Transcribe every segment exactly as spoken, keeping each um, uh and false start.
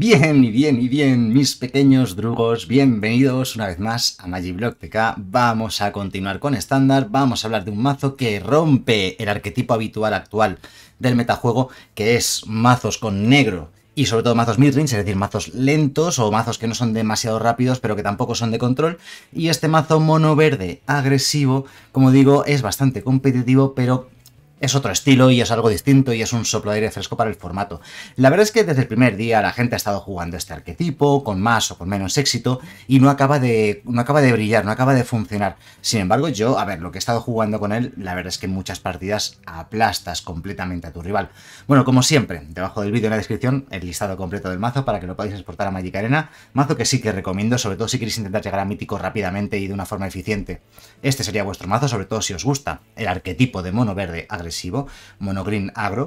Bien y bien y bien, mis pequeños drugos, bienvenidos una vez más a Magiblock T K. Vamos a continuar con estándar, vamos a hablar de un mazo que rompe el arquetipo habitual actual del metajuego, que es mazos con negro y sobre todo mazos midrange, es decir, mazos lentos o mazos que no son demasiado rápidos pero que tampoco son de control. Y este mazo mono verde agresivo, como digo, es bastante competitivo, pero es otro estilo y es algo distinto y es un soplo de aire fresco para el formato. La verdad es que desde el primer día la gente ha estado jugando este arquetipo, con más o con menos éxito, y no acaba de, no acaba de brillar, no acaba de funcionar. Sin embargo, yo, a ver, lo que he estado jugando con él, la verdad es que en muchas partidas aplastas completamente a tu rival. Bueno, como siempre, debajo del vídeo en la descripción, el listado completo del mazo para que lo podáis exportar a Magic Arena. Mazo que sí que recomiendo, sobre todo si queréis intentar llegar a mítico rápidamente y de una forma eficiente. Este sería vuestro mazo, sobre todo si os gusta el arquetipo de mono verde agresivo. Mono green agro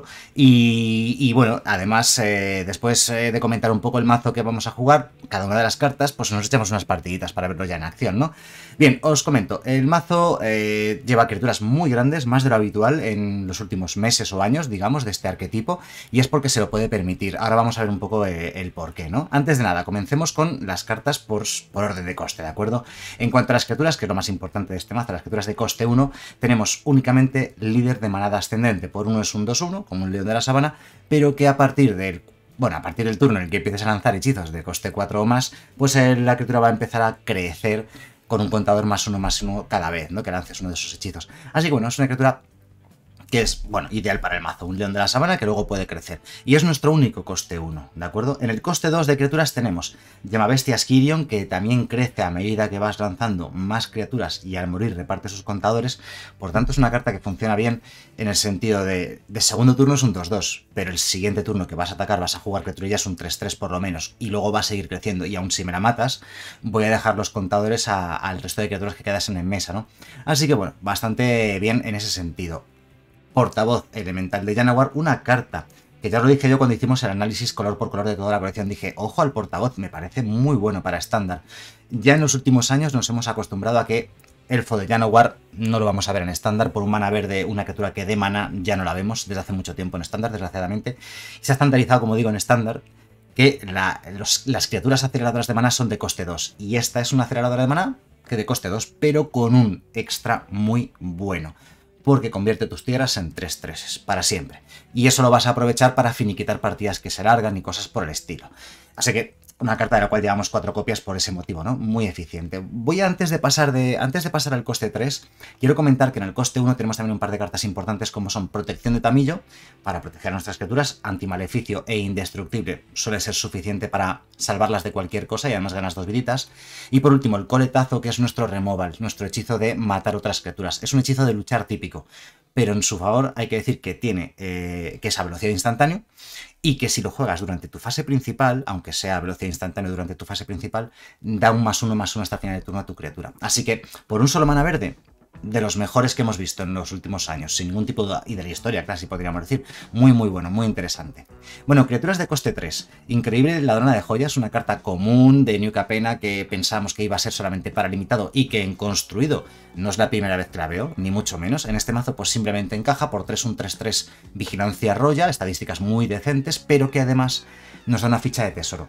y, y bueno, además eh, después eh, de comentar un poco el mazo que vamos a jugar, cada una de las cartas, pues nos echamos unas partiditas para verlo ya en acción, ¿no? Bien, os comento, el mazo eh, lleva criaturas muy grandes, más de lo habitual en los últimos meses o años, digamos, de este arquetipo, y es porque se lo puede permitir. Ahora vamos a ver un poco eh, el porqué, ¿no? Antes de nada, comencemos con las cartas por, por orden de coste, ¿de acuerdo? En cuanto a las criaturas, que es lo más importante de este mazo, las criaturas de coste uno, tenemos únicamente líder de manada ascendente. Por uno es un dos uno, como un león de la sabana, pero que a partir del Bueno, a partir del turno en el que empieces a lanzar hechizos de coste cuatro o más, pues eh, la criatura va a empezar a crecer con un contador más uno más uno cada vez, ¿no? Que lances uno de esos hechizos. Así que bueno, es una criatura que es, bueno, ideal para el mazo, un león de la sabana que luego puede crecer. Y es nuestro único coste uno, ¿de acuerdo? En el coste dos de criaturas tenemos Llamabestia Skirion, que también crece a medida que vas lanzando más criaturas y al morir reparte sus contadores. Por tanto, es una carta que funciona bien en el sentido de, de segundo turno es un dos dos, pero el siguiente turno que vas a atacar vas a jugar criaturillas un tres tres por lo menos, y luego va a seguir creciendo, y aun si me la matas, voy a dejar los contadores a, al resto de criaturas que quedasen en mesa, ¿no? Así que bueno, bastante bien en ese sentido. Portavoz elemental de Llanowar, una carta que ya os lo dije yo cuando hicimos el análisis color por color de toda la colección. Dije, ojo al portavoz, me parece muy bueno para estándar. Ya en los últimos años nos hemos acostumbrado a que Elfo de Llanowar no lo vamos a ver en estándar. Por un mana verde, una criatura que dé mana, ya no la vemos desde hace mucho tiempo en estándar, desgraciadamente. Y se ha estandarizado, como digo, en estándar, que la, los, las criaturas aceleradoras de mana son de coste dos. Y esta es una aceleradora de mana que de coste dos, pero con un extra muy bueno, porque convierte tus tierras en tres tres para siempre. Y eso lo vas a aprovechar para finiquitar partidas que se largan y cosas por el estilo. Así que una carta de la cual llevamos cuatro copias por ese motivo, ¿no? Muy eficiente. Voy a, antes de pasar de antes de pasar al coste tres, quiero comentar que en el coste uno tenemos también un par de cartas importantes como son Protección de Tamillo, para proteger a nuestras criaturas, Antimaleficio e Indestructible, suele ser suficiente para salvarlas de cualquier cosa y además ganas dos viditas. Y por último, el Coletazo, que es nuestro removal, nuestro hechizo de matar otras criaturas. Es un hechizo de luchar típico, pero en su favor hay que decir que tiene eh, que es a velocidad instantáneo, y que si lo juegas durante tu fase principal, aunque sea a velocidad instantánea durante tu fase principal, da un más uno más uno hasta el final de turno a tu criatura. Así que, por un solo mana verde, de los mejores que hemos visto en los últimos años, sin ningún tipo de, y de la historia, casi podríamos decir, muy muy bueno, muy interesante. Bueno, criaturas de coste tres, increíble Ladrona de Joyas, una carta común de New Capena que pensamos que iba a ser solamente para limitado y que en construido no es la primera vez que la veo, ni mucho menos. En este mazo pues simplemente encaja por tres, un tres tres Vigilancia Royal, estadísticas muy decentes, pero que además nos da una ficha de tesoro.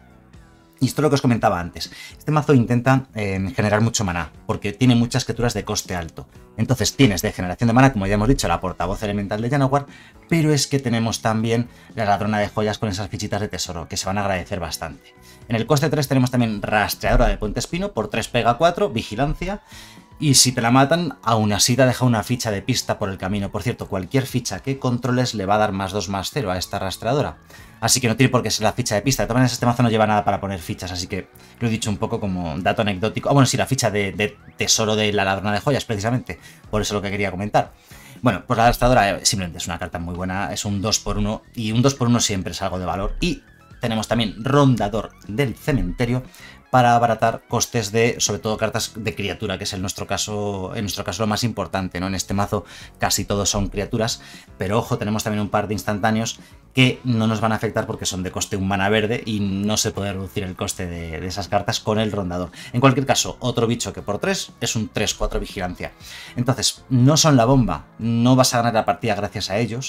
Y esto es lo que os comentaba antes. Este mazo intenta eh, generar mucho maná, porque tiene muchas criaturas de coste alto. Entonces tienes de generación de maná, como ya hemos dicho, la portavoz elemental de Llanowar, pero es que tenemos también la ladrona de joyas con esas fichitas de tesoro, que se van a agradecer bastante. En el coste tres tenemos también rastreadora de Puente Espino, por tres pega cuatro, vigilancia. Y si te la matan, aún así te deja una ficha de pista por el camino. Por cierto, cualquier ficha que controles le va a dar más dos más cero a esta rastreadora. Así que no tiene por qué ser la ficha de pista. De todas maneras, este mazo no lleva nada para poner fichas, así que lo he dicho un poco como dato anecdótico. Ah, bueno, sí, la ficha de, de tesoro de la ladrona de joyas, precisamente. Por eso lo que quería comentar. Bueno, pues la rastreadora simplemente es una carta muy buena. Es un dos por uno y un dos por uno siempre es algo de valor. Y tenemos también Rondador del Cementerio, para abaratar costes de, sobre todo, cartas de criatura, que es en nuestro caso, en nuestro caso lo más importante, ¿no? En este mazo casi todos son criaturas, pero ojo, tenemos también un par de instantáneos que no nos van a afectar porque son de coste un mana verde y no se puede reducir el coste de, de esas cartas con el rondador. En cualquier caso, otro bicho que por tres es un tres cuatro vigilancia. Entonces, no son la bomba, no vas a ganar la partida gracias a ellos,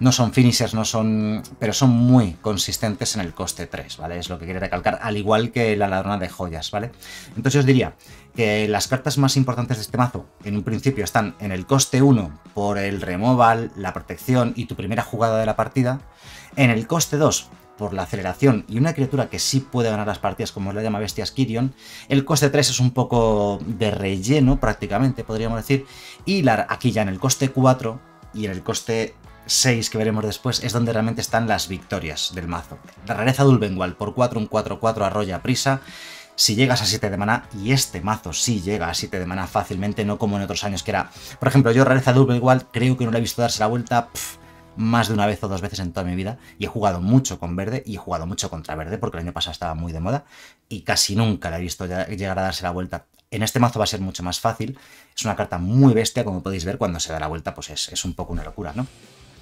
No son finishers, no son... pero son muy consistentes en el coste tres, ¿vale? Es lo que quiere recalcar, al igual que la ladrona de joyas, ¿vale? Entonces os diría que las cartas más importantes de este mazo, en un principio, están en el coste uno por el removal, la protección y tu primera jugada de la partida. En el coste dos por la aceleración y una criatura que sí puede ganar las partidas, como es la Llamabestias Kyrion. El coste tres es un poco de relleno, prácticamente, podríamos decir. Y la, aquí ya en el coste cuatro y en el coste seis que veremos después es donde realmente están las victorias del mazo. La rareza de Ulvenwald por cuatro, un cuatro cuatro arrolla prisa. Si llegas a siete de maná, y este mazo sí llega a siete de maná fácilmente, no como en otros años que era... Por ejemplo, yo rareza de Ulvenwald creo que no le he visto darse la vuelta pff, más de una vez o dos veces en toda mi vida, y he jugado mucho con verde y he jugado mucho contra verde porque el año pasado estaba muy de moda y casi nunca la he visto llegar a darse la vuelta. En este mazo va a ser mucho más fácil, es una carta muy bestia, como podéis ver, cuando se da la vuelta pues es, es un poco una locura, ¿no?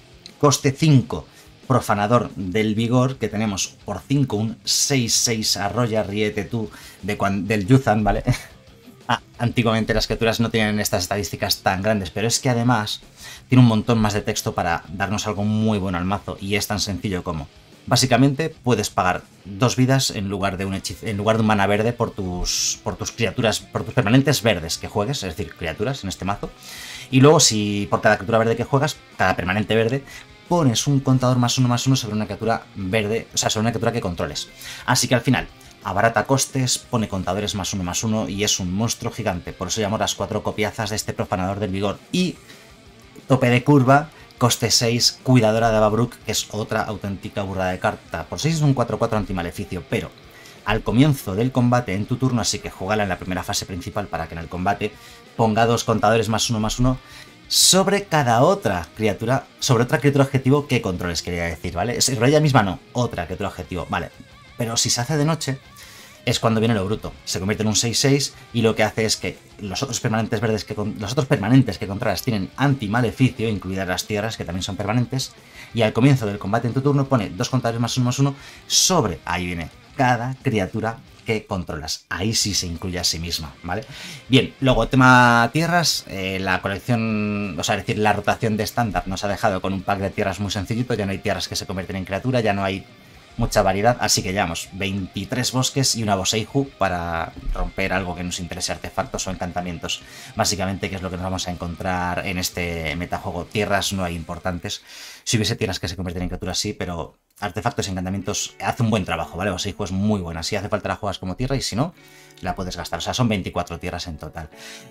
Coste cinco, profanador del vigor, que tenemos por cinco un seis seis arroya riete tú de del Yuzan, ¿vale? Ah, antiguamente las criaturas no tienen estas estadísticas tan grandes, pero es que además tiene un montón más de texto para darnos algo muy bueno al mazo, y es tan sencillo como... Básicamente puedes pagar dos vidas en lugar de un hechizo, en lugar de un mana verde por tus, por tus criaturas, por tus permanentes verdes que juegues, es decir, criaturas en este mazo. Y luego, si por cada criatura verde que juegas, cada permanente verde, pones un contador más uno más uno sobre una criatura verde, o sea, sobre una criatura que controles. Así que al final, abarata costes, pone contadores más uno más uno y es un monstruo gigante. Por eso llamo las cuatro copiazas de este profanador del vigor. Y tope de curva, coste seis, cuidadora de Avabruck, que es otra auténtica burrada de carta. Por seis es un cuatro cuatro antimaleficio, pero al comienzo del combate en tu turno, así que jugala en la primera fase principal para que en el combate ponga dos contadores más uno más uno sobre cada otra criatura, sobre otra criatura objetivo que controles, quería decir, ¿vale? Sobre ella misma no, otra criatura objetivo, ¿vale? Pero si se hace de noche, es cuando viene lo bruto. Se convierte en un seis seis y lo que hace es que los otros permanentes verdes que los otros permanentes que controlas tienen anti-maleficio, incluidas las tierras, que también son permanentes, y al comienzo del combate en tu turno pone dos contadores más uno más uno sobre, ahí viene, cada criatura que controlas. Ahí sí se incluye a sí misma, ¿vale? Bien, luego tema tierras, eh, la colección, o sea, es decir, la rotación de estándar nos ha dejado con un pack de tierras muy sencillito, ya no hay tierras que se convierten en criatura, ya no hay mucha variedad, así que llevamos veintitrés bosques y una Boseiju para romper algo que nos interese, artefactos o encantamientos, básicamente, que es lo que nos vamos a encontrar en este metajuego. Tierras no hay importantes, si hubiese tierras que se convierten en criaturas sí, pero artefactos y encantamientos hace un buen trabajo, ¿vale? Boseiju es muy buena, si hace falta la juegas como tierra y si no, la puedes gastar, o sea, son veinticuatro tierras en total.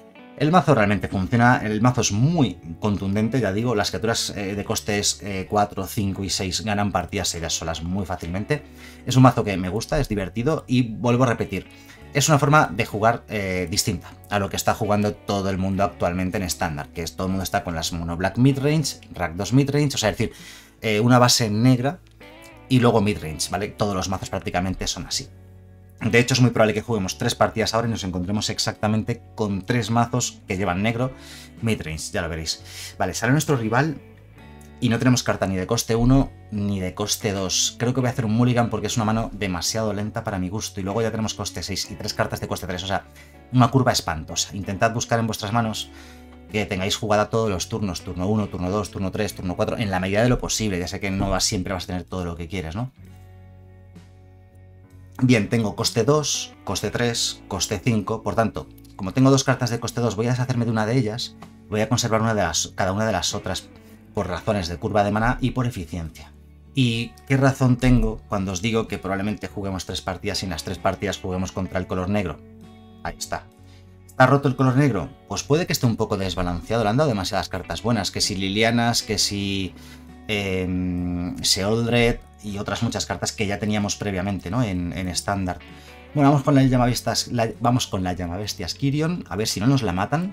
El mazo realmente funciona, el mazo es muy contundente, ya digo, las criaturas eh, de costes eh, cuatro, cinco y seis ganan partidas ellas solas muy fácilmente. Es un mazo que me gusta, es divertido y vuelvo a repetir, es una forma de jugar eh, distinta a lo que está jugando todo el mundo actualmente en estándar, que es todo el mundo está con las mono black midrange, rack dos midrange, o sea, es decir, eh, una base negra y luego midrange, ¿vale? Todos los mazos prácticamente son así. De hecho, es muy probable que juguemos tres partidas ahora y nos encontremos exactamente con tres mazos que llevan negro midrange, ya lo veréis. Vale, sale nuestro rival y no tenemos carta ni de coste uno ni de coste dos. Creo que voy a hacer un mulligan porque es una mano demasiado lenta para mi gusto. Y luego ya tenemos coste seis y tres cartas de coste tres, o sea, una curva espantosa. Intentad buscar en vuestras manos que tengáis jugada todos los turnos, turno uno, turno dos, turno tres, turno cuatro, en la medida de lo posible. Ya sé que no va, siempre vas a tener todo lo que quieres, ¿no? Bien, tengo coste dos, coste tres, coste cinco, por tanto, como tengo dos cartas de coste dos, voy a deshacerme de una de ellas, voy a conservar una de las, cada una de las otras por razones de curva de maná y por eficiencia. ¿Y qué razón tengo cuando os digo que probablemente juguemos tres partidas y en las tres partidas juguemos contra el color negro? Ahí está. ¿Está roto el color negro? Pues puede que esté un poco desbalanceado, le han dado demasiadas cartas buenas, que si Lilianas, que si eh, Sheoldred y otras muchas cartas que ya teníamos previamente, ¿no? En estándar. Bueno, vamos con la Llamabestias, la, vamos con la Llamabestias Kyrion, a ver si no nos la matan.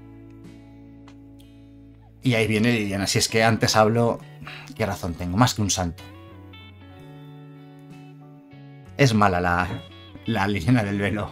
Y ahí viene Liliana, si es que antes hablo, qué razón tengo, más que un santo. Es mala la, la Liliana del velo.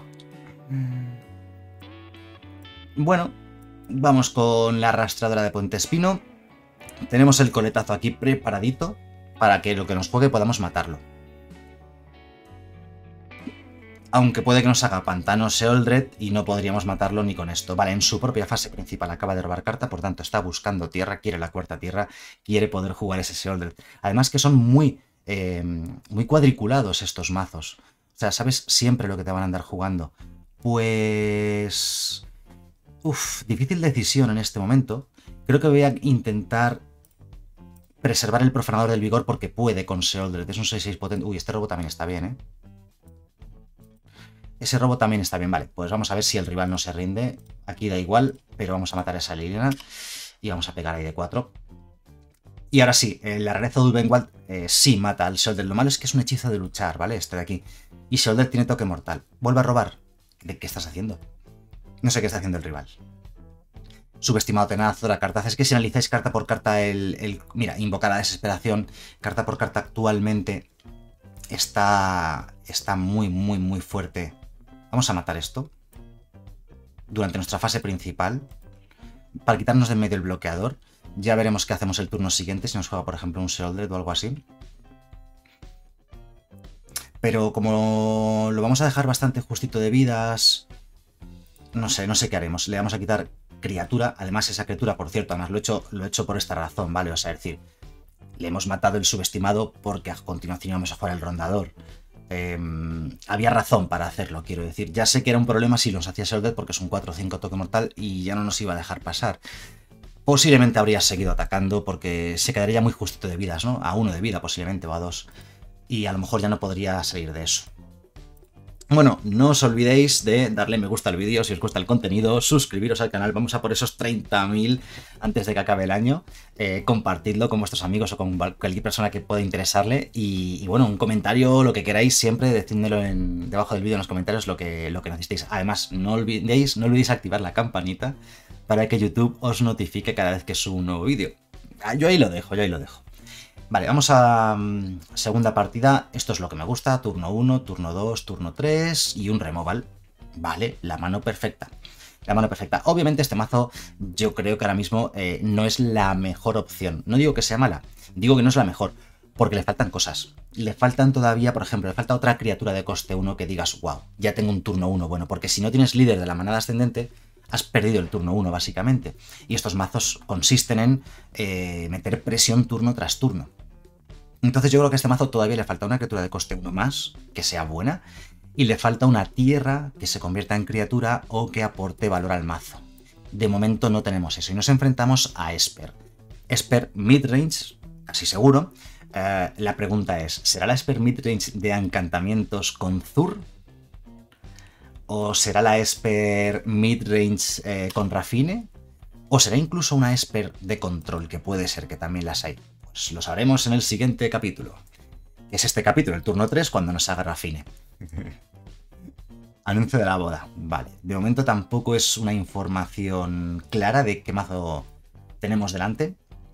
Bueno, vamos con la arrastradora de Puente Espino. Tenemos el coletazo aquí preparadito para que lo que nos juegue podamos matarlo. Aunque puede que nos haga pantano Sheoldred y no podríamos matarlo ni con esto. Vale, en su propia fase principal acaba de robar carta, por tanto está buscando tierra, quiere la cuarta tierra, quiere poder jugar ese Sheoldred. Además que son muy, eh, muy cuadriculados estos mazos. O sea, sabes siempre lo que te van a andar jugando. Pues... Uf, difícil decisión en este momento. Creo que voy a intentar preservar el profanador del vigor porque puede con Sheoldred. Es un seis seis potente. Uy, este robo también está bien, ¿eh? Ese robo también está bien. Vale, pues vamos a ver si el rival no se rinde. Aquí da igual, pero vamos a matar a esa Liliana. Y vamos a pegar ahí de cuatro. Y ahora sí, eh, la rareza de Ulvenwald eh, sí mata al Sheoldred. Lo malo es que es un hechizo de luchar, ¿vale? Este de aquí. Y Sheoldred tiene toque mortal. Vuelve a robar. ¿De qué estás haciendo? No sé qué está haciendo el rival. Subestimado tenaz, la cartaza. Es que si analizáis carta por carta el, el... Mira, invocar la desesperación. Carta por carta actualmente está, está muy, muy, muy fuerte. Vamos a matar esto durante nuestra fase principal para quitarnos de en medio el bloqueador. Ya veremos qué hacemos el turno siguiente, si nos juega, por ejemplo, un Sheoldred o algo así. Pero como lo vamos a dejar bastante justito de vidas, no sé, no sé qué haremos. Le vamos a quitar criatura. Además, esa criatura, por cierto, además lo he hecho, lo he hecho por esta razón, ¿vale? O sea, es decir, le hemos matado el subestimado porque a continuación vamos a jugar el rondador. Eh, había razón para hacerlo, quiero decir. Ya sé que era un problema si los hacía Sheoldred porque es un cuatro cinco toque mortal y ya no nos iba a dejar pasar. Posiblemente habría seguido atacando porque se quedaría muy justito de vidas, ¿no? A uno de vida posiblemente o a dos. Y a lo mejor ya no podría salir de eso. Bueno, no os olvidéis de darle me gusta al vídeo si os gusta el contenido, suscribiros al canal, vamos a por esos treinta mil antes de que acabe el año, eh, compartidlo con vuestros amigos o con cualquier persona que pueda interesarle y, y bueno, un comentario, lo que queráis, siempre decídmelo en, debajo del vídeo en los comentarios lo que, lo que necesitéis. Además, no olvidéis, no olvidéis activar la campanita para que YouTube os notifique cada vez que subo un nuevo vídeo. Yo ahí lo dejo, yo ahí lo dejo. Vale, vamos a um, segunda partida. Esto es lo que me gusta. Turno uno, turno dos, turno tres y un removal. Vale, la mano perfecta. La mano perfecta. Obviamente este mazo yo creo que ahora mismo eh, no es la mejor opción. No digo que sea mala, digo que no es la mejor. Porque le faltan cosas. Le faltan todavía, por ejemplo, le falta otra criatura de coste uno que digas, wow, ya tengo un turno uno. Bueno, porque si no tienes líder de la manada ascendente, has perdido el turno uno básicamente. Y estos mazos consisten en eh, meter presión turno tras turno. Entonces yo creo que a este mazo todavía le falta una criatura de coste uno más, que sea buena, y le falta una tierra que se convierta en criatura o que aporte valor al mazo. De momento no tenemos eso, y nos enfrentamos a Esper. Esper midrange, casi seguro. Eh, la pregunta es, ¿será la Esper midrange de encantamientos con Zur? ¿O será la Esper midrange eh, con Raffine? ¿O será incluso una Esper de control, que puede ser que también las hay? Pues lo sabremos en el siguiente capítulo. Es este capítulo, el turno tres, cuando nos haga Raffine. Anuncio de la boda. Vale, de momento tampoco es una información clara de qué mazo tenemos delante.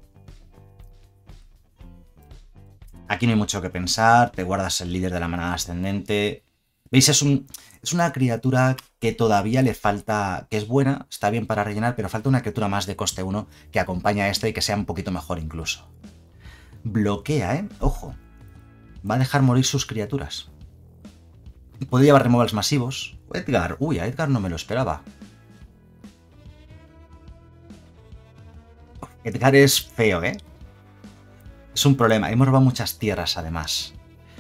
Aquí no hay mucho que pensar, te guardas el líder de la manada ascendente. ¿Veis? Es, un, es una criatura que todavía le falta, que es buena, está bien para rellenar, pero falta una criatura más de coste uno que acompañe a este y que sea un poquito mejor incluso. Bloquea, ¿eh? Ojo. Va a dejar morir sus criaturas. Puede llevar removals masivos. Edgar. Uy, a Edgar no me lo esperaba. Edgar es feo, ¿eh? Es un problema. Hemos robado muchas tierras, además.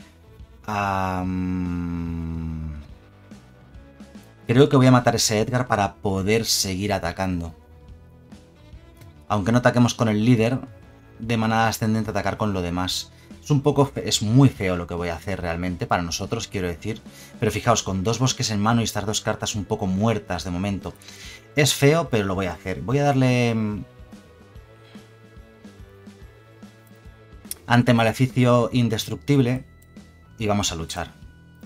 Um... Creo que voy a matar ese Edgar para poder seguir atacando. Aunque no ataquemos con el líder de manada ascendente, atacar con lo demás. Es un poco, es muy feo lo que voy a hacer realmente para nosotros, quiero decir. Pero fijaos, con dos bosques en mano y estas dos cartas un poco muertas de momento. Es feo, pero lo voy a hacer. Voy a darle ante maleficio indestructible y vamos a luchar.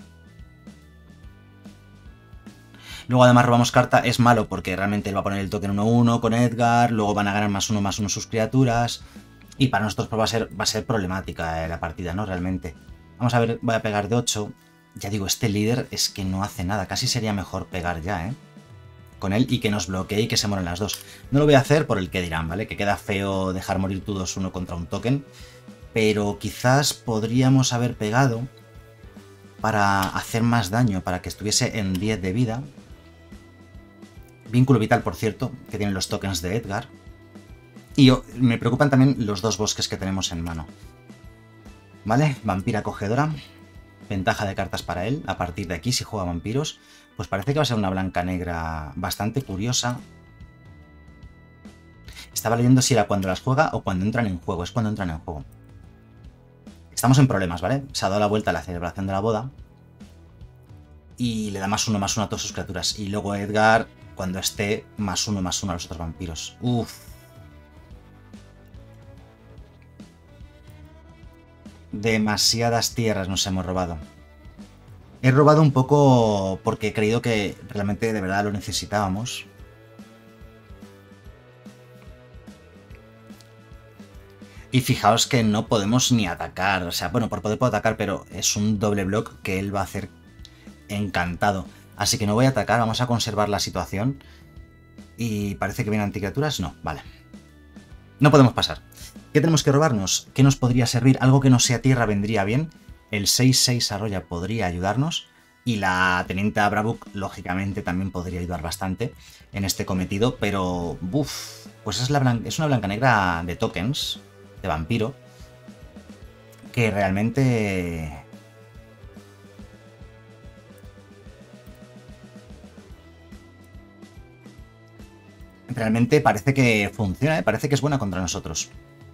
Luego además robamos carta, es malo porque realmente él va a poner el token uno uno con Edgar, luego van a ganar más uno más uno sus criaturas. Y para nosotros pues va a ser, va a ser problemática eh, la partida, ¿no? Realmente. Vamos a ver, voy a pegar de ocho. Ya digo, este líder es que no hace nada. Casi sería mejor pegar ya, ¿eh? Con él y que nos bloquee y que se mueran las dos. No lo voy a hacer por el que dirán, ¿vale? Que queda feo dejar morir tú dos uno contra un token. Pero quizás podríamos haber pegado para hacer más daño, para que estuviese en diez de vida. Vínculo vital, por cierto, que tienen los tokens de Edgar. Y oh, me preocupan también los dos bosques que tenemos en mano. Vale, vampira acogedora. Ventaja de cartas para él. A partir de aquí, si juega vampiros, pues parece que va a ser una blanca negra bastante curiosa. Estaba leyendo si era cuando las juega o cuando entran en juego. Es cuando entran en juego. Estamos en problemas, ¿vale? Se ha dado la vuelta a la celebración de la boda. Y le da más uno, más uno a todas sus criaturas. Y luego Edgar, cuando esté, más uno, más uno a los otros vampiros. Uff. Demasiadas tierras nos hemos robado. He robado un poco porque he creído que realmente de verdad lo necesitábamos. Y fijaos que no podemos ni atacar. O sea, bueno, por poder puedo atacar, pero es un doble block que él va a hacer encantado. Así que no voy a atacar, vamos a conservar la situación. Y parece que vienen anticriaturas. No, vale. No podemos pasar. ¿Qué tenemos que robarnos? ¿Qué nos podría servir? Algo que no sea tierra vendría bien. El seis seis Arroya podría ayudarnos. Y la Teniente Abrabuk, lógicamente, también podría ayudar bastante en este cometido. Pero, uff, pues es, la blan- es una blanca negra de tokens, de vampiro, que realmente... Realmente parece que funciona, ¿eh? Parece que es buena contra nosotros.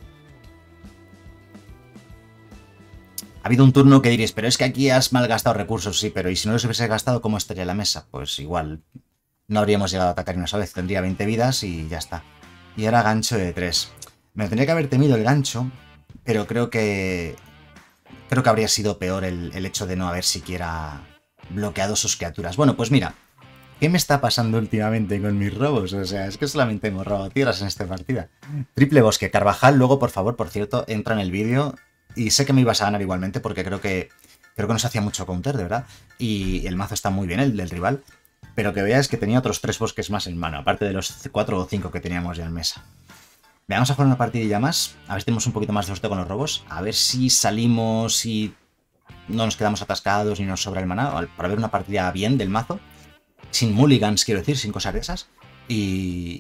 Ha habido un turno que diréis, pero es que aquí has malgastado recursos, sí, pero ¿y si no los hubiese gastado, cómo estaría la mesa? Pues igual no habríamos llegado a atacar una sola vez, tendría veinte vidas y ya está. Y ahora gancho de tres. Me tendría que haber temido el gancho, pero creo que... Creo que habría sido peor el, el hecho de no haber siquiera bloqueado sus criaturas. Bueno, pues mira, ¿qué me está pasando últimamente con mis robos? O sea, es que solamente hemos robado tierras en esta partida. Triple bosque. Carvajal, luego, por favor, por cierto, entra en el vídeo. Y sé que me ibas a ganar igualmente porque creo que creo que nos hacía mucho counter, de verdad. Y el mazo está muy bien, el del rival. Pero que veáis que tenía otros tres bosques más en mano, aparte de los cuatro o cinco que teníamos ya en mesa. Vamos a jugar una partidilla más. A ver si tenemos un poquito más de suerte con los robos. A ver si salimos y no nos quedamos atascados ni nos sobra el maná. Para ver una partida bien del mazo. Sin mulligans, quiero decir, sin cosas de esas. Y...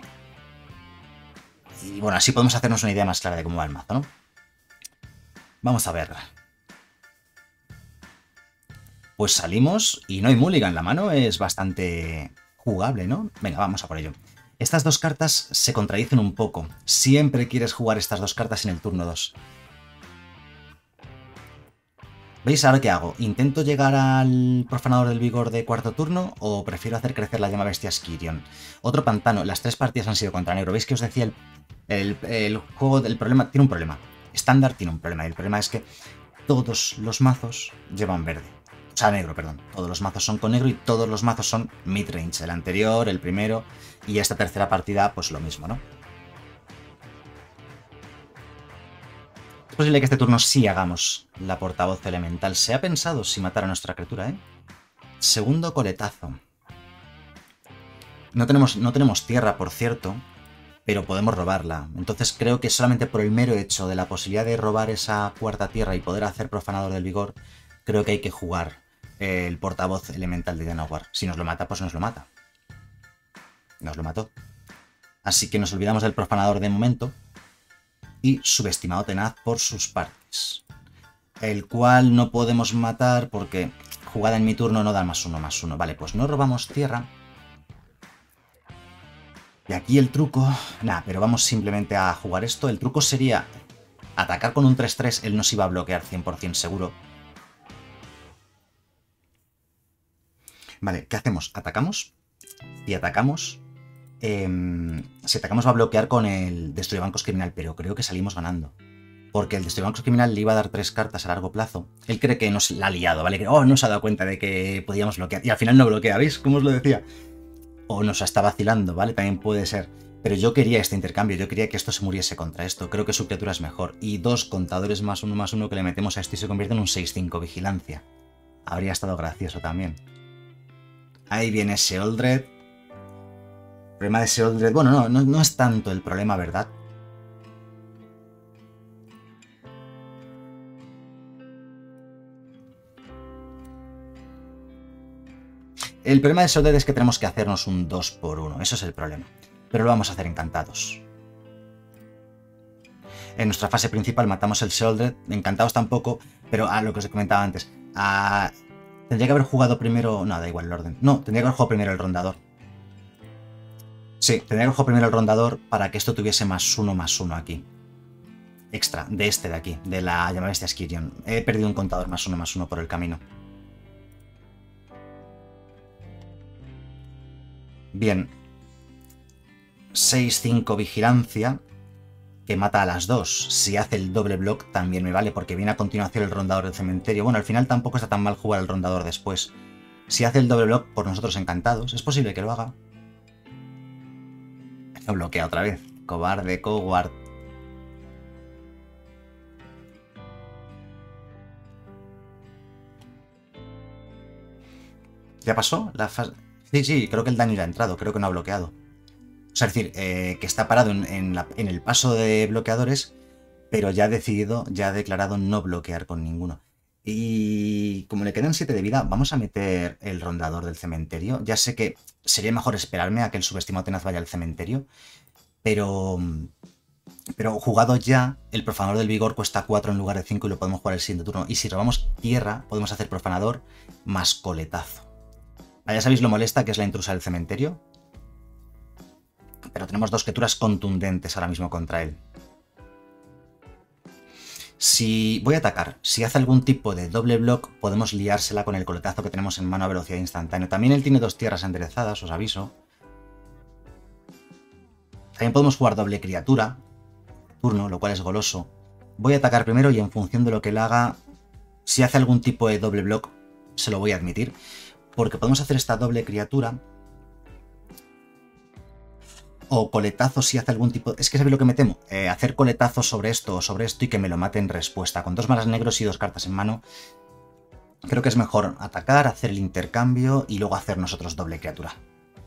Y bueno, así podemos hacernos una idea más clara de cómo va el mazo, ¿no? Vamos a ver. Pues salimos y no hay mulligan. La mano es bastante jugable, ¿no? Venga, vamos a por ello. Estas dos cartas se contradicen un poco. Siempre quieres jugar estas dos cartas en el turno dos. ¿Veis ahora qué hago? ¿Intento llegar al profanador del vigor de cuarto turno o prefiero hacer crecer la llama bestia Skirion? Otro pantano. Las tres partidas han sido contra negro. ¿Veis que os decía el, el, el juego del problema? Tiene un problema. Estándar tiene un problema. Y el problema es que todos los mazos llevan verde. O sea, negro, perdón. Todos los mazos son con negro y todos los mazos son midrange. El anterior, el primero y esta tercera partida, pues lo mismo, ¿no? Es posible que este turno sí hagamos la portavoz elemental. Se ha pensado si matar a nuestra criatura, ¿eh? Segundo coletazo. No tenemos, no tenemos tierra, por cierto, pero podemos robarla. Entonces creo que solamente por el mero hecho de la posibilidad de robar esa cuarta tierra y poder hacer profanador del vigor, creo que hay que jugar el portavoz elemental de Llanowar. Si nos lo mata, pues nos lo mata. Nos lo mató. Así que nos olvidamos del profanador de momento. Y subestimado tenaz por sus partes. El cual no podemos matar porque jugada en mi turno no da más uno, más uno. Vale, pues no robamos tierra. Y aquí el truco... Nah, pero vamos simplemente a jugar esto. El truco sería atacar con un tres tres. Él nos iba a bloquear cien por cien seguro. Vale, ¿qué hacemos? ¿Atacamos? Y atacamos... Eh, si atacamos va a bloquear con el Destruye Bancos Criminal, pero creo que salimos ganando. Porque el Destruye Bancos Criminal le iba a dar tres cartas a largo plazo. Él cree que nos la ha liado, ¿vale? Que oh, no se ha dado cuenta de que podíamos bloquear. Y al final no bloquea, ¿veis? ¿Cómo os lo decía? O nos está vacilando, ¿vale? También puede ser. Pero yo quería este intercambio, yo quería que esto se muriese contra esto. Creo que su criatura es mejor. Y dos contadores más uno más uno que le metemos a esto y se convierte en un seis cinco vigilancia. Habría estado gracioso también. Ahí viene Sheoldred. El problema de Sheoldred... Bueno, no, no, no es tanto el problema, ¿verdad? El problema de Sheoldred es que tenemos que hacernos un dos por uno, eso es el problema. Pero lo vamos a hacer encantados. En nuestra fase principal matamos el Sheoldred, encantados tampoco, pero a lo que os comentaba antes, a... tendría que haber jugado primero... No, da igual el orden. No, tendría que haber jugado primero el rondador. Sí, tendría que haber jugado primero el rondador para que esto tuviese más uno más uno aquí. Extra, de este de aquí, de la llamada bestia Skirion. He perdido un contador más uno más uno por el camino. Bien. seis cinco vigilancia, que mata a las dos. Si hace el doble block también me vale, porque viene a continuación el rondador del cementerio. Bueno, al final tampoco está tan mal jugar el rondador después. Si hace el doble block, por nosotros encantados. Es posible que lo haga. Lo bloquea otra vez. Cobarde, coward. ¿Ya pasó? La fase... Sí, sí, creo que el daño ya ha entrado. Creo que no ha bloqueado. O sea, es decir, eh, que está parado en, en, la, en el paso de bloqueadores, pero ya ha decidido, ya ha declarado no bloquear con ninguno. Y como le quedan siete de vida, vamos a meter el rondador del cementerio. Ya sé que sería mejor esperarme a que el subestimado tenaz vaya al cementerio, pero... Pero jugado ya, el profanador del vigor cuesta cuatro en lugar de cinco y lo podemos jugar el siguiente turno. Y si robamos tierra, podemos hacer profanador más coletazo. Ya sabéis lo molesta que es la intrusa del cementerio. Pero tenemos dos criaturas contundentes ahora mismo contra él. Si voy a atacar, si hace algún tipo de doble block, podemos liársela con el coletazo que tenemos en mano a velocidad instantánea. También él tiene dos tierras enderezadas, os aviso. También podemos jugar doble criatura, turno, lo cual es goloso. Voy a atacar primero y en función de lo que él haga, si hace algún tipo de doble block, se lo voy a admitir. Porque podemos hacer esta doble criatura... O coletazo si hace algún tipo... Es que ¿sabéis lo que me temo? Eh, hacer coletazo sobre esto o sobre esto y que me lo mate en respuesta. Con dos manas negros y dos cartas en mano, creo que es mejor atacar, hacer el intercambio y luego hacer nosotros doble criatura.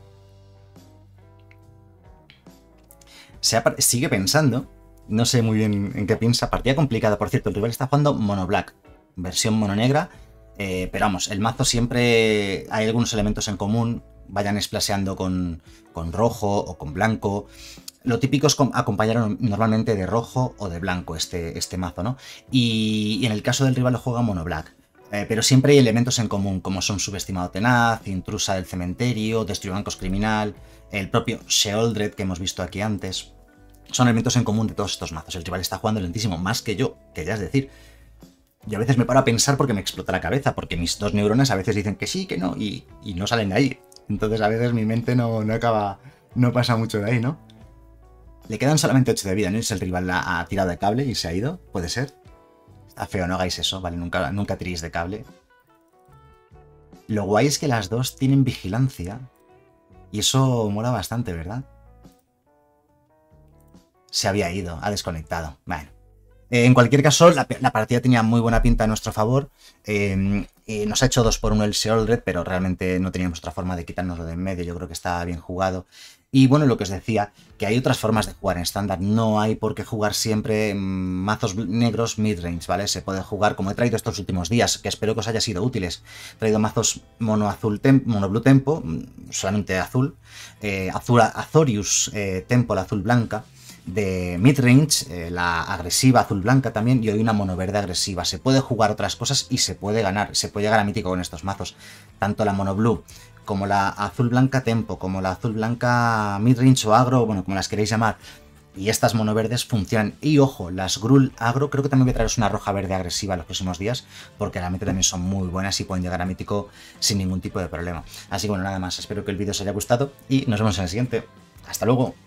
Se ha... Sigue pensando, no sé muy bien en qué piensa. Partida complicada, por cierto, el rival está jugando mono black, versión mono negra. Eh, pero vamos, el mazo siempre hay algunos elementos en común. Vayan splasheando con, con rojo o con blanco. Lo típico es acompañar normalmente de rojo o de blanco este, este mazo, ¿no? Y, y en el caso del rival lo juega mono black. Eh, pero siempre hay elementos en común, como son subestimado tenaz, intrusa del cementerio, destruir bancos criminal, el propio Sheoldred que hemos visto aquí antes. Son elementos en común de todos estos mazos. El rival está jugando lentísimo, más que yo, que ya es decir. Y a veces me paro a pensar porque me explota la cabeza, porque mis dos neuronas a veces dicen que sí, que no, y, y no salen de ahí. Entonces a veces mi mente no, no acaba, no pasa mucho de ahí, ¿no? Le quedan solamente ocho de vida, ¿no? Es el rival la ha tirado de cable y se ha ido, puede ser. Está feo, no hagáis eso, ¿vale? Nunca, nunca tiréis de cable. Lo guay es que las dos tienen vigilancia y eso mola bastante, ¿verdad? Se había ido, ha desconectado. Bueno. Eh, en cualquier caso, la, la partida tenía muy buena pinta a nuestro favor. Eh, eh, nos ha hecho dos por uno el Sheoldred, pero realmente no teníamos otra forma de quitárnoslo de en medio. Yo creo que estaba bien jugado. Y bueno, lo que os decía, que hay otras formas de jugar en estándar. No hay por qué jugar siempre mazos negros midrange, ¿vale? Se puede jugar como he traído estos últimos días, que espero que os haya sido útiles. He traído mazos mono azul, mono blue tempo, solamente azul. Eh, azul Azorius eh, tempo, la azul blanca. De midrange, eh, la agresiva azul blanca también, y hoy una mono verde agresiva. Se puede jugar otras cosas y se puede ganar, se puede llegar a mítico con estos mazos. Tanto la mono blue como la azul blanca tempo, como la azul blanca midrange o agro, bueno, como las queréis llamar. Y estas mono verdes funcionan. Y ojo, las Gruul agro, creo que también voy a traeros una roja verde agresiva los próximos días, porque realmente también son muy buenas y pueden llegar a mítico sin ningún tipo de problema. Así que bueno, nada más, espero que el vídeo os haya gustado y nos vemos en el siguiente. Hasta luego.